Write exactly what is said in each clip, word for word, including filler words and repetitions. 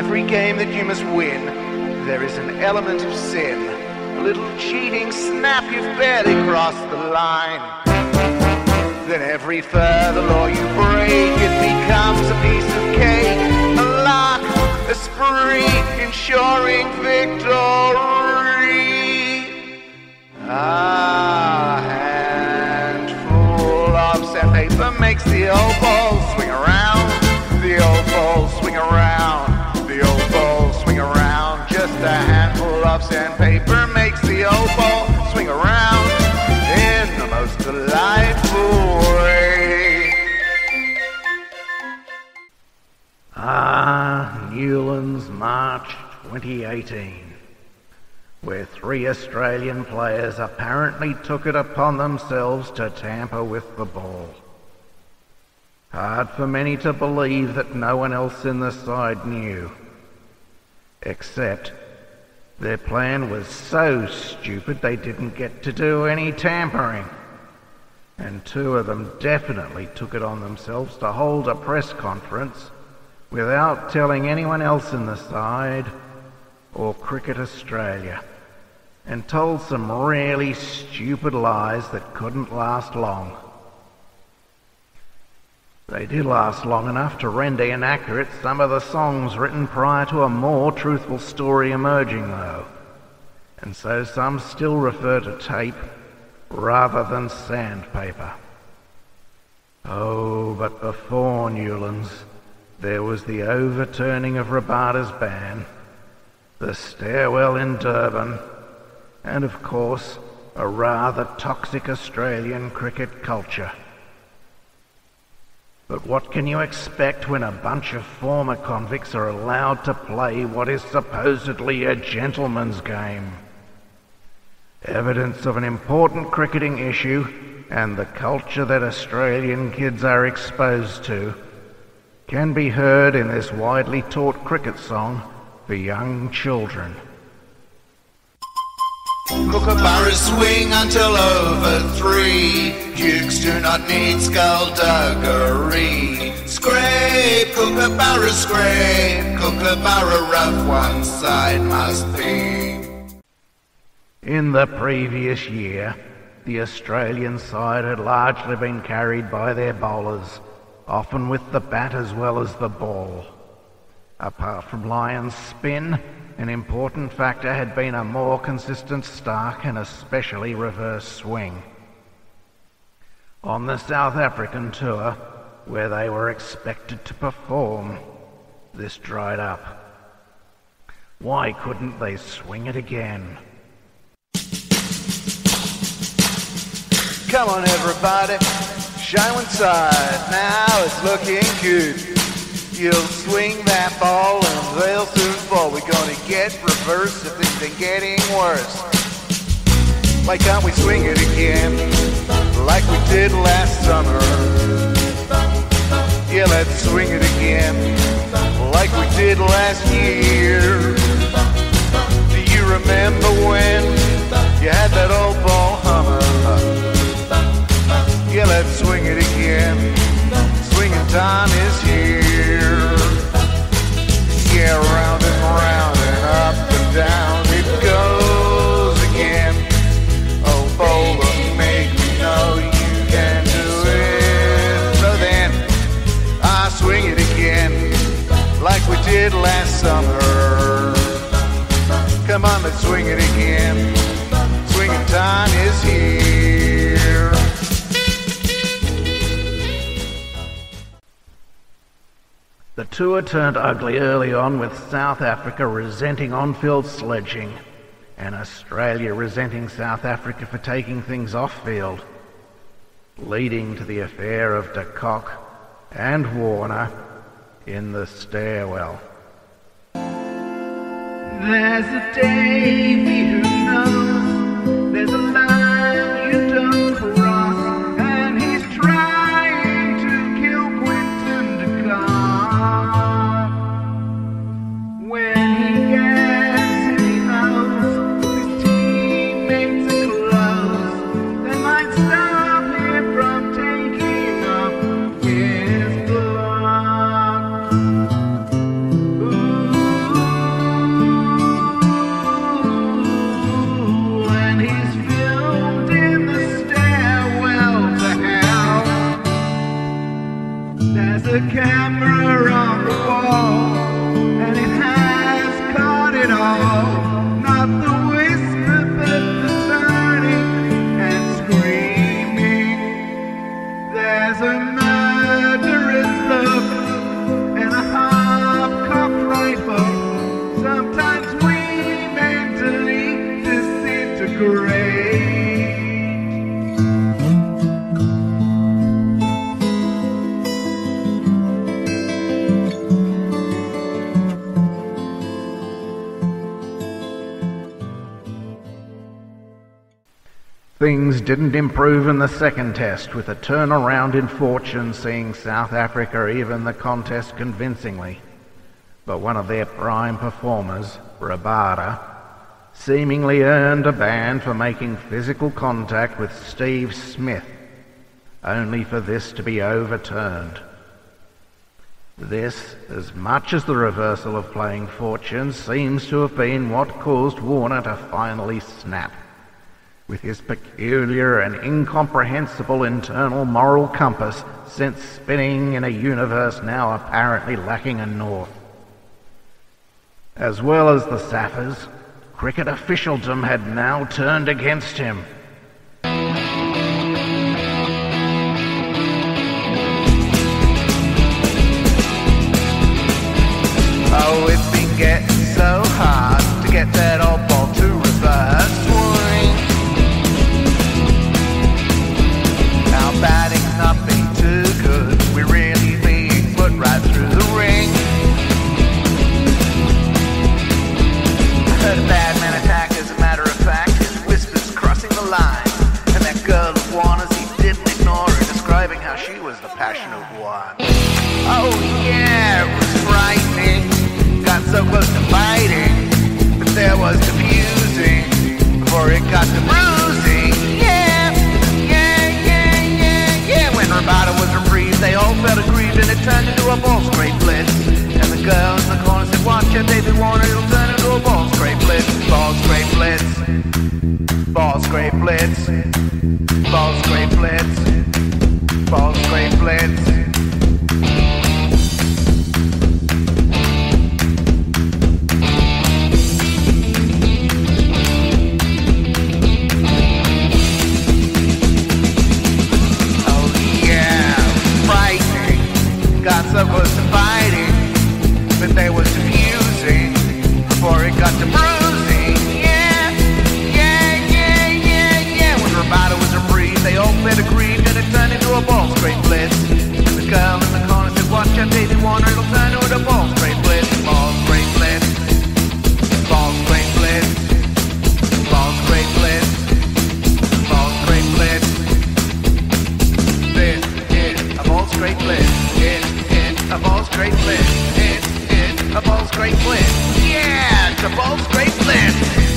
every game that you must win, there is an element of sin. A little cheating snap, you've barely crossed the line. Then every further law you break, it becomes a piece of cake, a lark, a spree, ensuring victory. A handful of sandpaper makes the old ball swing around, the old ball swing around, the old ball swing around. Just a handful of sandpaper makes the old ball swing around in the most delightful way. Ah, Newlands, March twenty eighteen, where three Australian players apparently took it upon themselves to tamper with the ball. Hard for many to believe that no one else in the side knew. Except their plan was so stupid they didn't get to do any tampering. And two of them definitely took it on themselves to hold a press conference without telling anyone else in the side or Cricket Australia, and told some really stupid lies that couldn't last long. They did last long enough to render inaccurate some of the songs written prior to a more truthful story emerging, though, and so some still refer to tape rather than sandpaper. Oh, but before Newlands, there was the overturning of Rabada's ban, the stairwell in Durban, and of course, a rather toxic Australian cricket culture. But what can you expect when a bunch of former convicts are allowed to play what is supposedly a gentleman's game? Evidence of an important cricketing issue and the culture that Australian kids are exposed to can be heard in this widely taught cricket song for young children. Kookaburras swing until over three. Dukes do not need skullduggery. Scrape, kookaburra, scrape. Kookaburra rough, one side must be. In the previous year, the Australian side had largely been carried by their bowlers, often with the bat as well as the ball. Apart from Lyon's spin, an important factor had been a more consistent stark and especially reverse swing. On the South African tour, where they were expected to perform, this dried up. Why couldn't they swing it again? Come on everybody, shine one side, now it's looking good. You'll swing that ball and they'll soon fall. We're gonna get reversed if things ain't getting worse. Why can't we swing it again, like we did last summer? Yeah, let's swing it again, like we did last year. Do you remember when you had that old ball hummer? Yeah, let's swing it again, swinging time is here. Yeah, round and round and up and down it goes again. Oh, bowler, make me know you can do it. So then, I swing it again, like we did last summer. Come on, let's swing it again. Swinging time is here. The tour turned ugly early on, with South Africa resenting on-field sledging and Australia resenting South Africa for taking things off-field, leading to the affair of de Kock and Warner in the stairwell. There's a Davy who knows there's a line you don't cross, and he's trying to kill Quentin de Kock. When he gets in, he knows his teammates are close. They might stop him from taking off his glove. Ooh. Things didn't improve in the second test, with a turnaround in fortune seeing South Africa even the contest convincingly. But one of their prime performers, Rabada, seemingly earned a ban for making physical contact with Steve Smith, only for this to be overturned. This, as much as the reversal of playing fortune, seems to have been what caused Warner to finally snap, with his peculiar and incomprehensible internal moral compass sent spinning in a universe now apparently lacking a north. As well as the Saffers, cricket officialdom had now turned against him. Oh, it's been getting so hard to get that old ball to reverse swing. Our batting's not been too good, we're really being put right through the ring. I heard a bad man attack, as a matter of fact, his whispers crossing the line. And that girl of Warner's, he didn't ignore her, describing how she was the passionate one. Oh yeah, it was frightening. Got so close to fighting, but there was the fusing before it got to bruising. Yeah, yeah, yeah, yeah, yeah. When Rabada was reprieved, they all felt aggrieved, and it turned into a ball scrape blitz. And the girl in the corner said, "Watch it, David Warner, it'll turn into a ball scrape blitz, ball scrape blitz, ball scrape blitz, ball scrape blitz, ball scrape blitz." Got so close to fighting, but they was diffusing before it got to bruising. Yeah, yeah, yeah, yeah, yeah. When Rabada was reprieved, they all felt aggrieved, and it turned into a ball scrape blitz. And the girl in the corner said, "Watch out, David Warner, it'll turn into a ball scrape blitz, ball scrape blitz, ball scrape blitz, ball scrape blitz, ball scrape blitz." This is a ball scrape blitz. A ball scrape blitz. It's, it's a ball scrape blitz. Yeah, it's a ball scrape blitz.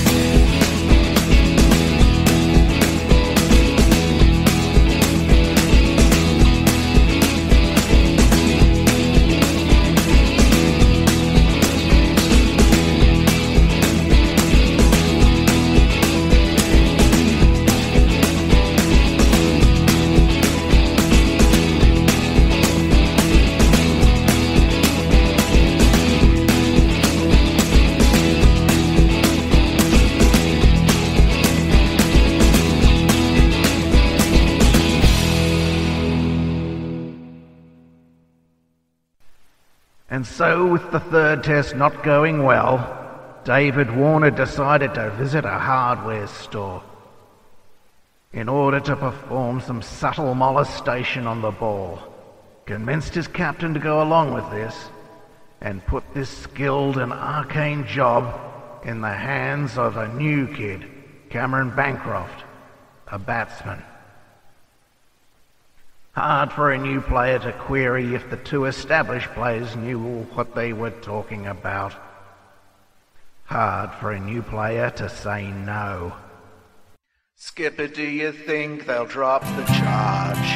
And so, with the third test not going well, David Warner decided to visit a hardware store in order to perform some subtle molestation on the ball, convinced his captain to go along with this, and put this skilled and arcane job in the hands of a new kid, Tampering Bancroft, a batsman. Hard for a new player to query if the two established players knew what they were talking about. Hard for a new player to say no. Skipper, do you think they'll drop the charge?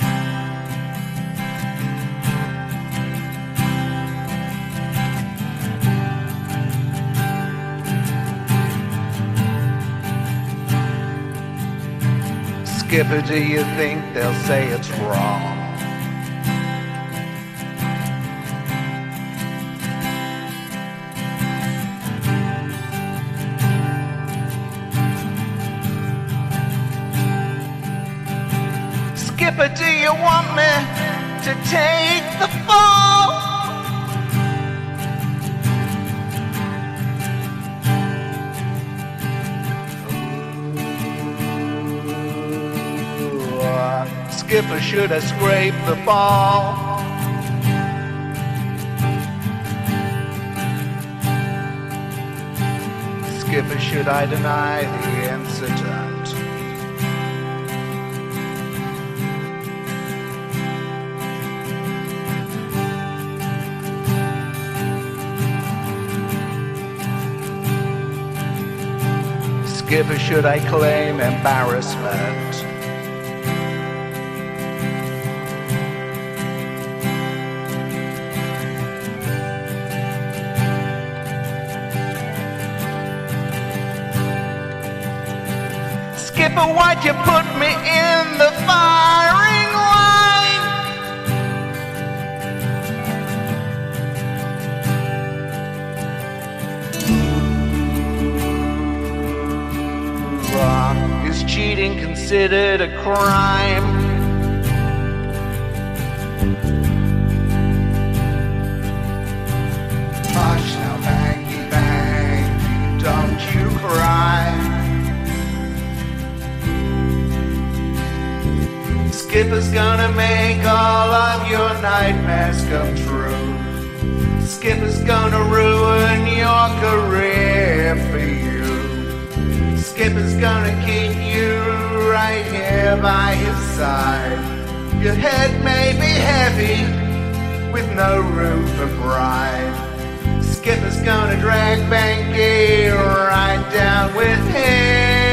Skipper, do you think they'll say it's wrong? Skipper, do you want me to take the fall? Skipper, should I scrape the ball? Skipper, should I deny the incident? skipper should I claim embarrassment. Skipper, why'd you put me in the firing line? Uh, is cheating considered a crime? Hush now, bangy bang, don't you cry. Skipper's gonna make all of your nightmares come true. Skipper's gonna ruin your career for you. Skipper's gonna keep you right here by his side. Your head may be heavy with no room for pride. Skipper's gonna drag Banky right down with him.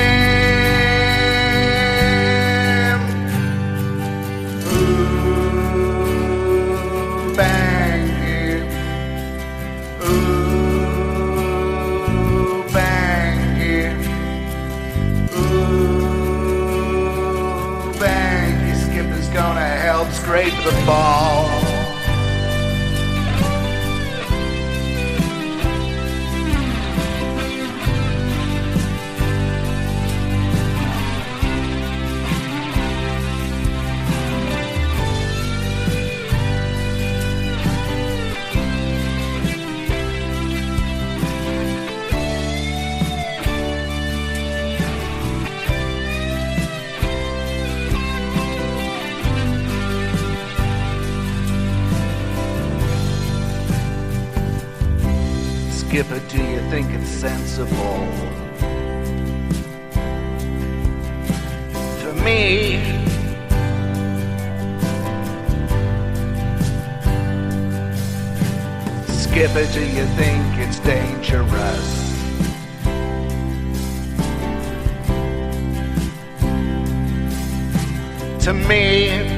Banky, ooh, Banky, ooh, Banky. Skipper's gonna help scrape the ball. Skipper, do you think it's sensible for me Skipper, do you think it's dangerous to me?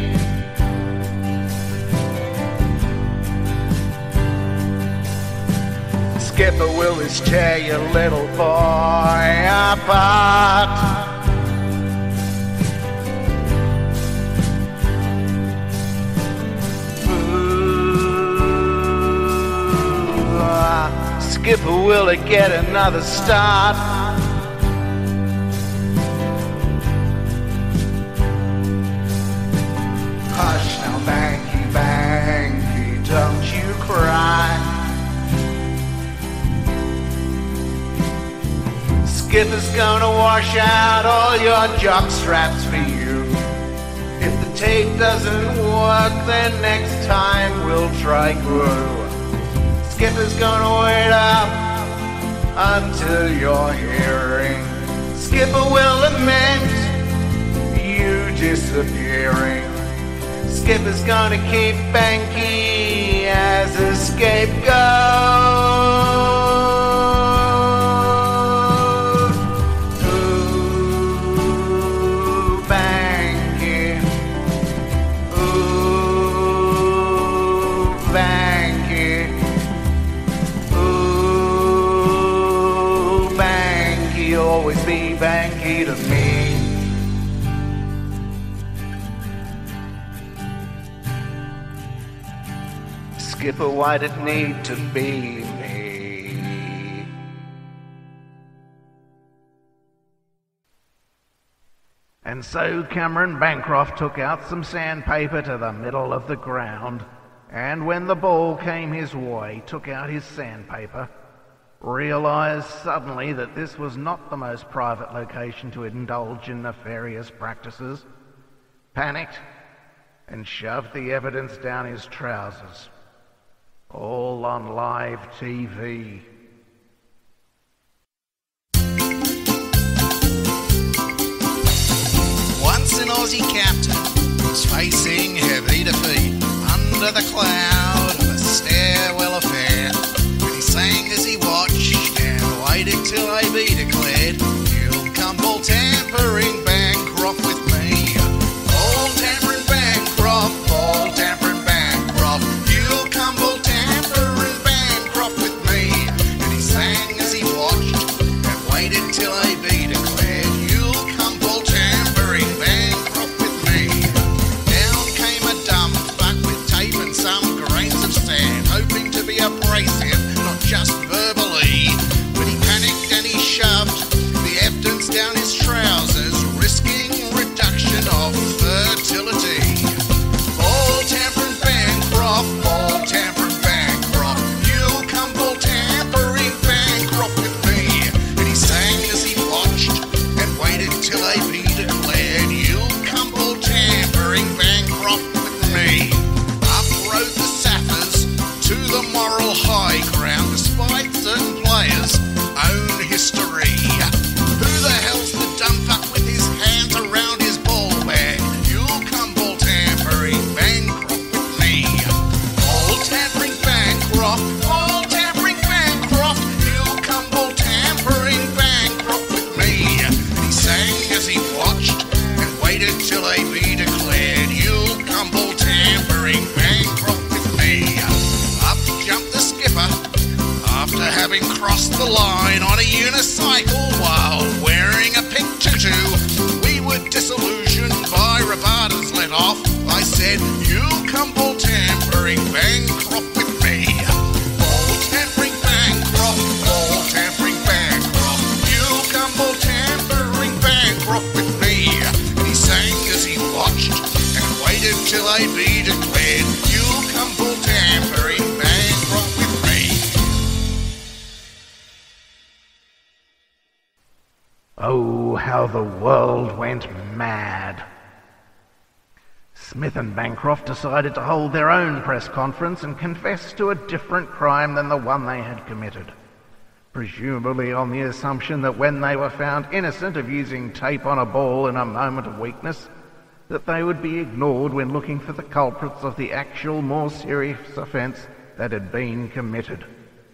Skipper, will this tear your little boy apart? Ooh, ah, Skipper, will it get another start? Hush now, Banky, Banky, don't you cry. Skipper's gonna wash out all your jock straps for you. If the tape doesn't work, then next time we'll try glue. Skipper's gonna wait up until you're hearing. Skipper will lament you disappearing. Skipper's gonna keep Banky as a scapegoat. Always be Banky to me. Skipper, why'd it need to be me? And so Cameron Bancroft took out some sandpaper to the middle of the ground, and when the ball came his way, took out his sandpaper, realised suddenly that this was not the most private location to indulge in nefarious practices, panicked, and shoved the evidence down his trousers, all on live T V. Once an Aussie captain was facing heavy defeat under the cloud of a stairwell affair, when he sang as he watched and waited till A B declared, "You'll just verbally. But he panicked and he shoved the evidence down his trousers, risking reduction of fertility. Ball tampering Bancroft, ball tampering Bancroft, you'll come ball tampering Bancroft with me. And he sang as he watched and waited till A B declared, you'll come ball tampering Bancroft with me. Up rode the Sappers to the moral high ground, despite certain players' own history. Who the hell's the dumb fuck with his hands around his ball bag? You'll come ball tampering Bancroft with me. Ball tampering Bancroft, ball tampering Bancroft, you'll come ball tampering Bancroft with me. He sang as he watched and waited till A B declared, you'll come ball tampering Bancroft with me. Up jumped the skipper after having crossed the line on a unicycle while wearing a pink tutu. We were disillusioned by Rabada's let off. I said, you'll come ball tampering Bancroft with me. Ball tampering Bancroft, ball tampering Bancroft, you'll come ball tampering Bancroft with me. And he sang as he watched and waited till A B declared, you'll come ball tampering Bancroft with me. Oh, how the world went mad. Smith and Bancroft decided to hold their own press conference and confess to a different crime than the one they had committed, presumably on the assumption that when they were found innocent of using tape on a ball in a moment of weakness, that they would be ignored when looking for the culprits of the actual more serious offence that had been committed.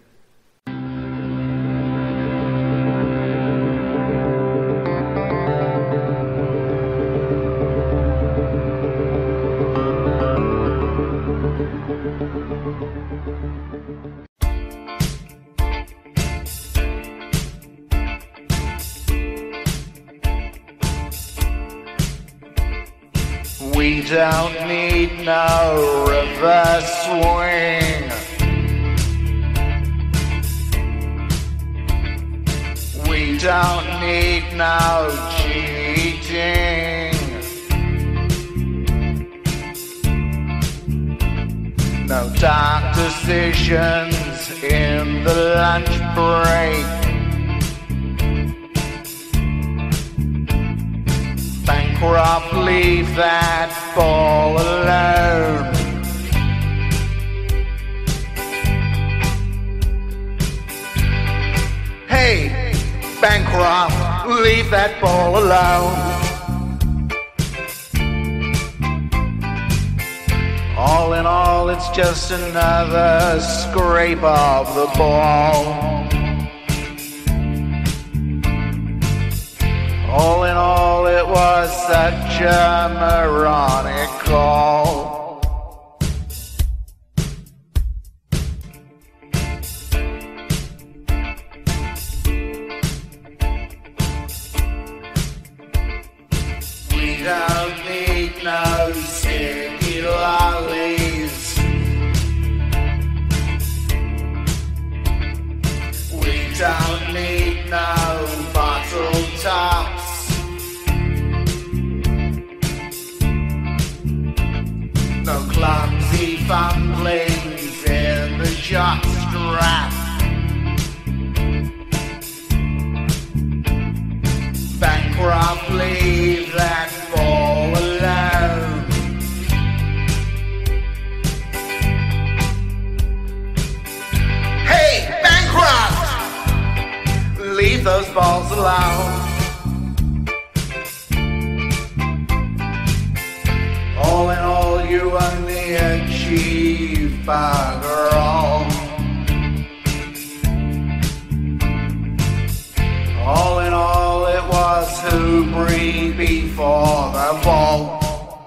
We don't need no reverse swing. We don't need no cheating. No dark decisions in the lunch break. Bancroft, leave that ball alone. Hey, Bancroft, leave that ball alone. All in all, it's just another scrape of the ball. All in all, it was such a moronic call. We don't need no sticky lollies. We don't need no bottle tops. No clumsy fumblings in the jock strap. Bancroft, leave that ball alone. Hey, Bancroft! Leave those balls alone. All in all, you only achieve bugger all. All in all, it was hoopery before the ball.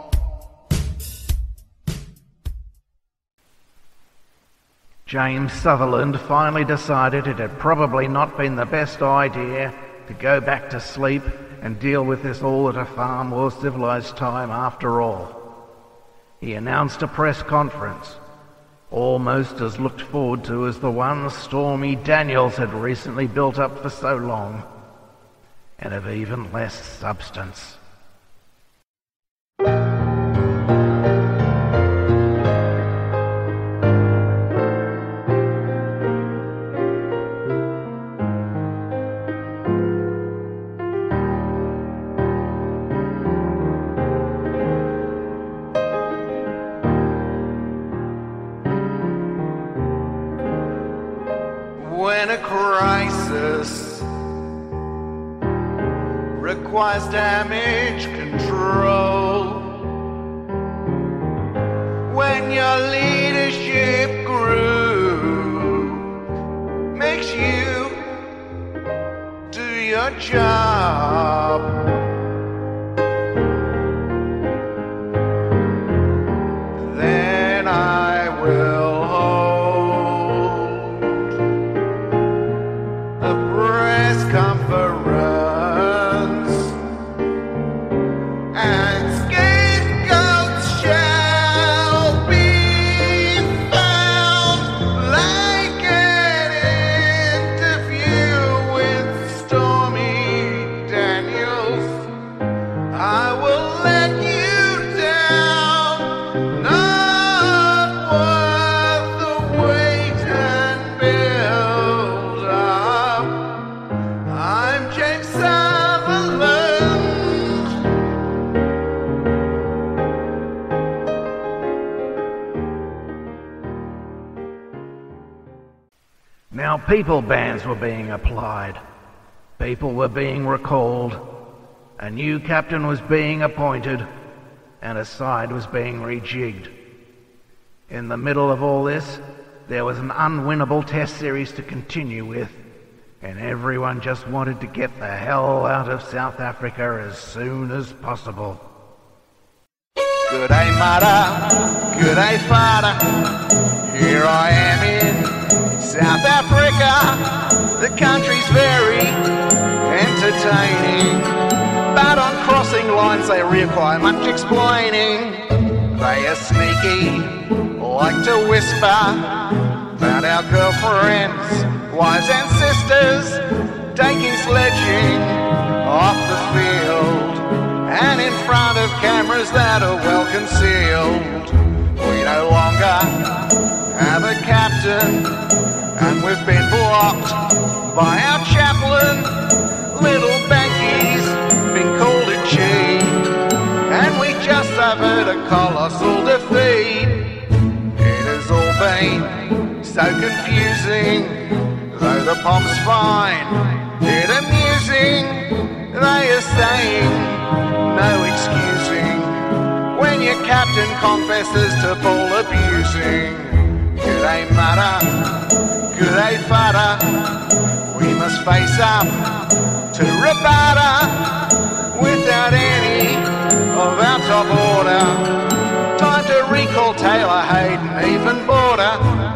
James Sutherland finally decided it had probably not been the best idea to go back to sleep and deal with this all at a far more civilised time after all. He announced a press conference. almost as looked forward to as the one Stormy Daniels had recently built up for so long, and of even less substance. When a crisis requires damage control, when your leadership group makes you do your job, then I will conference, and scapegoats shall be found, like an interview with Stormy Daniels. I will let you down, not worth the wait and build up. I'm James Sutherland. Now people bans were being applied, people were being recalled, a new captain was being appointed, and a side was being rejigged. In the middle of all this, there was an unwinnable test series to continue with, and everyone just wanted to get the hell out of South Africa as soon as possible. Good day, mother. Good day, father. Here I am in South Africa. The country's very entertaining, but on crossing lines they require much explaining. They are sneaky, like to whisper about our girlfriends, wives and sisters, taking sledging off the field, and in front of cameras that are well concealed. We no longer have a captain, and we've been blocked by our chaplain. Little Banky's been called a cheat, and we just suffered a colossal defeat. It has all been so confusing, though the pomp's fine, it amusing. They are saying no excusing when your captain confesses to ball abusing. G'day mother, g'day father, we must face up to Rabada without any of our top order. Time to recall Taylor, Hayden, even Border.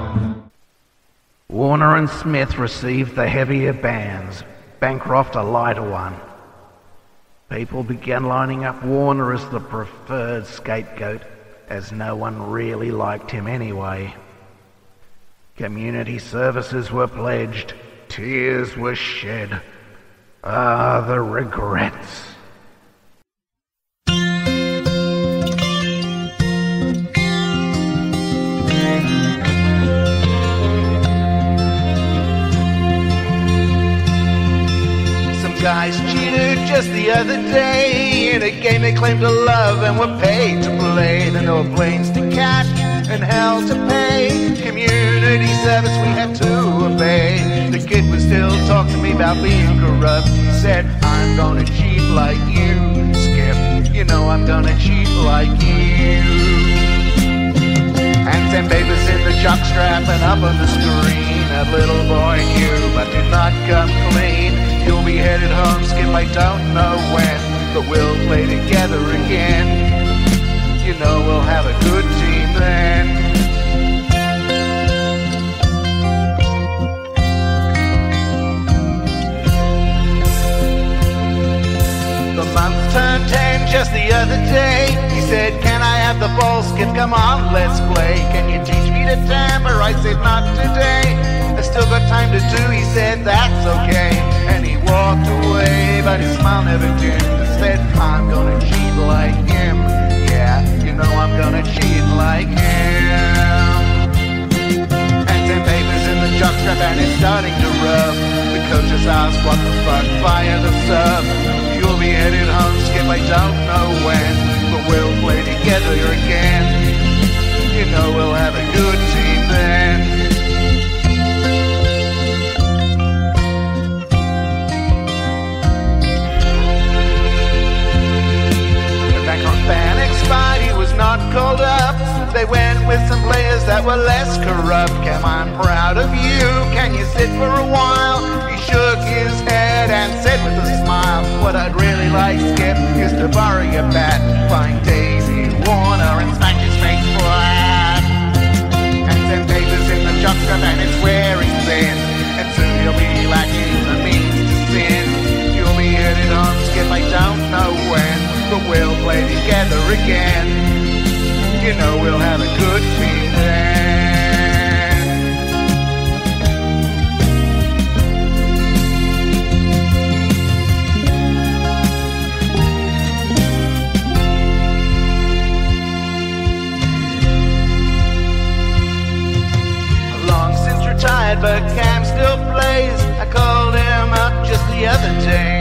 Warner and Smith received the heavier bans, Bancroft a lighter one. People began lining up Warner as the preferred scapegoat, as no one really liked him anyway. Community services were pledged, tears were shed. Ah, the regrets. Guys cheated just the other day in a game they claimed to love and were paid to play. Then there were planes to catch and hell to pay. Community service we had to obey. The kid would still talk to me about being corrupt. He said, I'm gonna cheat like you, Skip. You know I'm gonna cheat like you. And ten papers in the jockstrap and up on the screen. That little boy knew, but did not come clean. You'll be headed home, Skip, I don't know when, but we'll play together again. You know we'll have a good team then. The month turned ten just the other day. He said, can I have have the ball, Skip, come on, let's play. Can you teach me to tamper? I said, not today. I still got time to do, he said, that's okay. And he walked away, but his smile never dimmed. Said, I'm gonna cheat like him. Yeah, you know I'm gonna cheat like him. And ten papers in the jockstrap and it's starting to rub. The coach has asked, what the fuck, fire the sub. You'll be headed home, Skip, I don't know when, but we'll play together again. You know we'll have a good team then. Bancroft expired, he was not called up. They went with some players that were less corrupt. Cam, I'm proud of you, can you sit for a while? He shook his head and said with a smile, what I'd really like, Skip, is to borrow your bat, find Daisy Warner and smash his face flat. And ten papers in the jockstrap and it's wearing thin, and soon you'll be lacking the means to sin. You'll be headed home, Skip, I don't know when, but we'll play together again. You know we'll have a good team then. Long since retired, but Cam still plays. I called him up just the other day.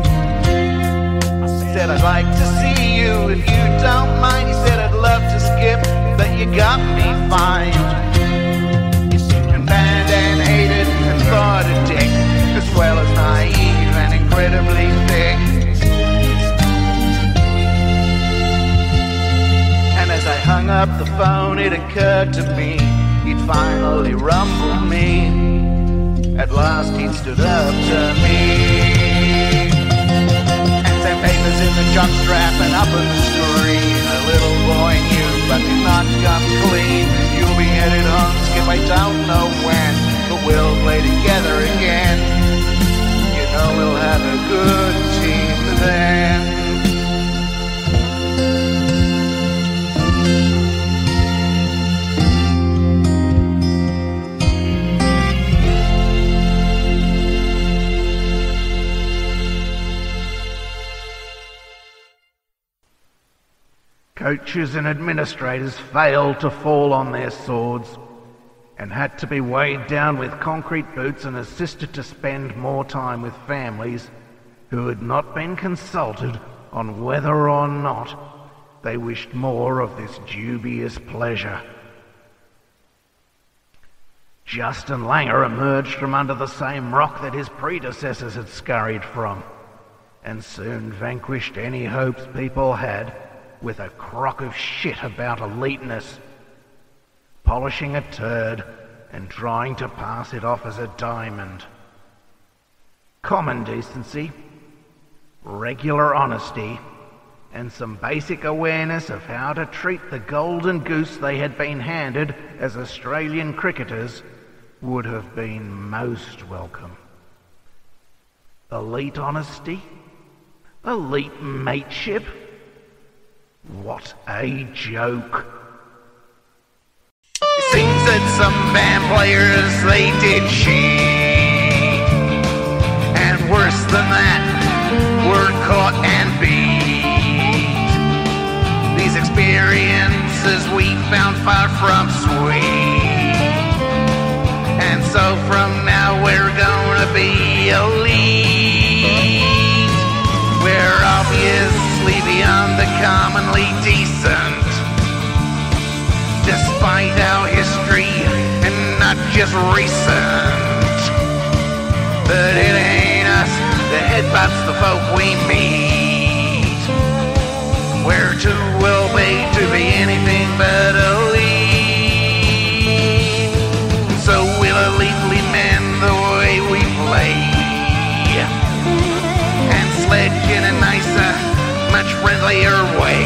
Said I'd like to see you if you don't mind. He said I'd love to, Skip, but you got me fine. And banned and hated and thought a dick, as well as naive and incredibly thick. And as I hung up the phone, it occurred to me he'd finally rumbled me. At last he'd stood up to me. Papers in the jockstrap and up on the screen. A little boy knew, but did not come clean. You'll be headed home, Skip, I don't know when, but we'll play together again. You know we'll have a good team then. Coaches and administrators failed to fall on their swords and had to be weighed down with concrete boots and assisted to spend more time with families who had not been consulted on whether or not they wished more of this dubious pleasure. Justin Langer emerged from under the same rock that his predecessors had scurried from, and soon vanquished any hopes people had with a crock of shit about eliteness, polishing a turd and trying to pass it off as a diamond. Common decency, regular honesty, and some basic awareness of how to treat the golden goose they had been handed as Australian cricketers would have been most welcome. Elite honesty? Elite mateship? What a joke. It seems that some band players, they did cheat. And worse than that, were caught and beat. These experiences we found far from sweet. And so from now we're gonna be elite. We're obviously beyond the commonly decent, despite our history and not just recent. But it ain't us that headbutts the folk we meet. We're too well paid to be anything but elite. So we'll elitely mend the way we play, and sledge in a nicer, much friendlier way.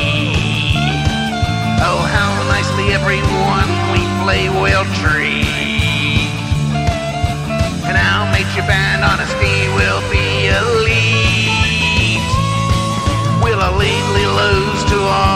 Oh, how nicely everyone we play will treat. And our mateship and honesty will be elite. We'll elitely lose to all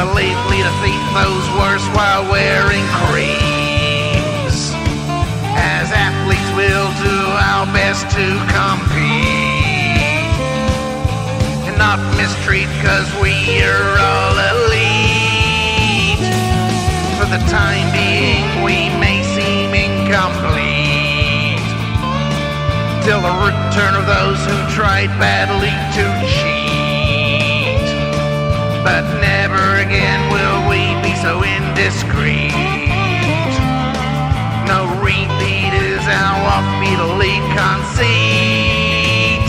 elitely defeat those worst while wearing creams. As athletes we'll do our best to compete and not mistreat, cause we are all elite. For the time being we may seem incomplete, till the return of those who tried badly to cheat. But never again will we be so indiscreet. No repeat is our offbeat elite conceit.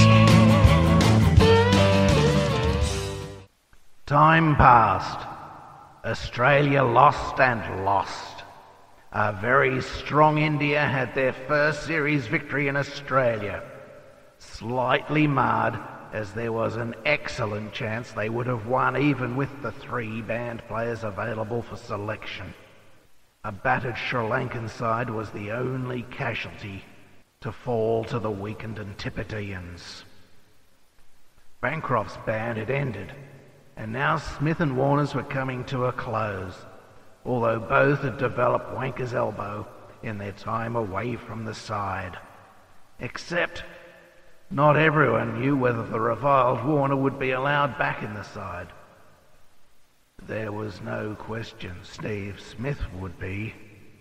Time passed. Australia lost and lost. A very strong India had their first series victory in Australia, slightly marred as there was an excellent chance they would have won even with the three banned players available for selection. A battered Sri Lankan side was the only casualty to fall to the weakened Antipodeans. Bancroft's ban had ended, and now Smith and Warner's were coming to a close, although both had developed Wanker's elbow in their time away from the side. Except not everyone knew whether the reviled Warner would be allowed back in the side. There was no question Steve Smith would be.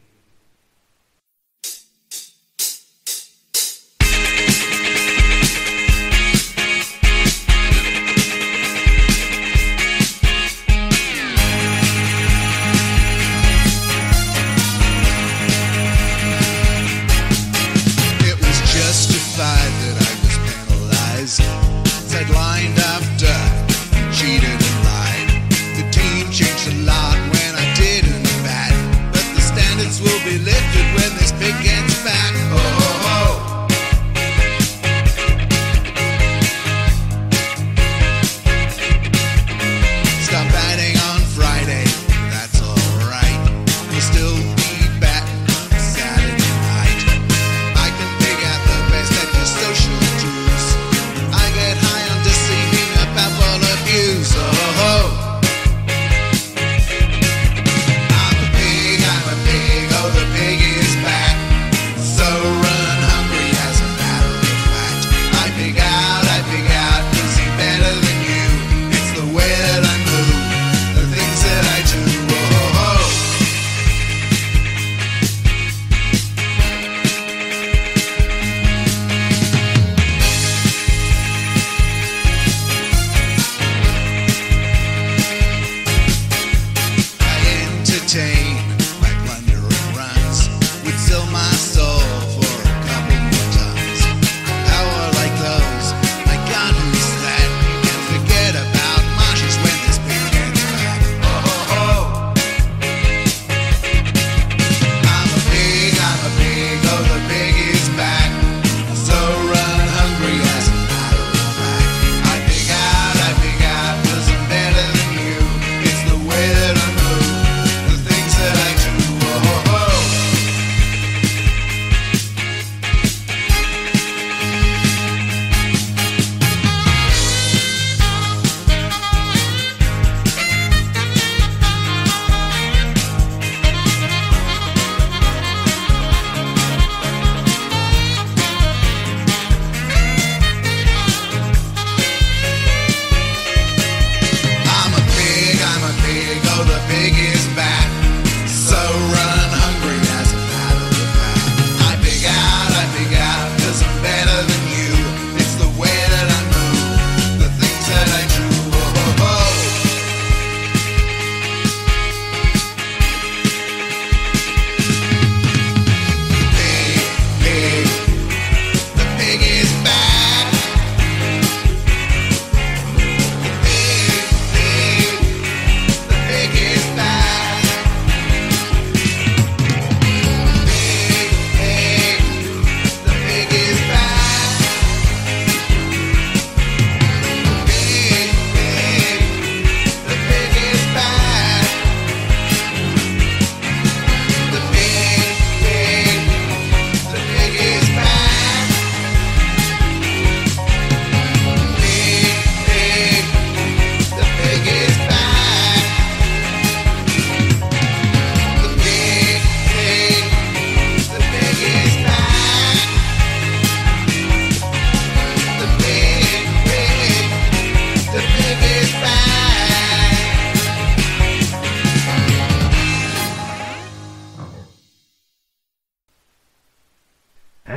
I'd lined after, cheated and lied. The team changed a lot when I didn't bat, but the stand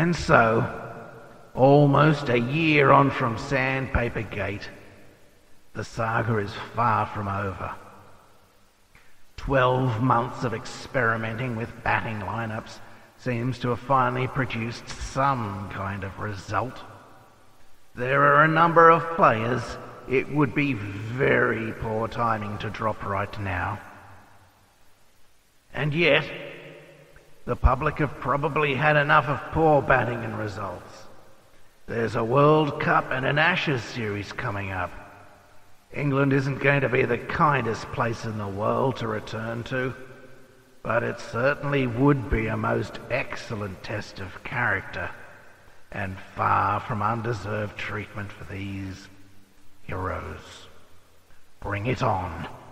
And so, almost a year on from Sandpapergate, the saga is far from over. Twelve months of experimenting with batting lineups seems to have finally produced some kind of result. There are a number of players it would be very poor timing to drop right now. And yet, the public have probably had enough of poor batting and results. There's a World Cup and an Ashes series coming up. England isn't going to be the kindest place in the world to return to, but it certainly would be a most excellent test of character, and far from undeserved treatment for these heroes. Bring it on.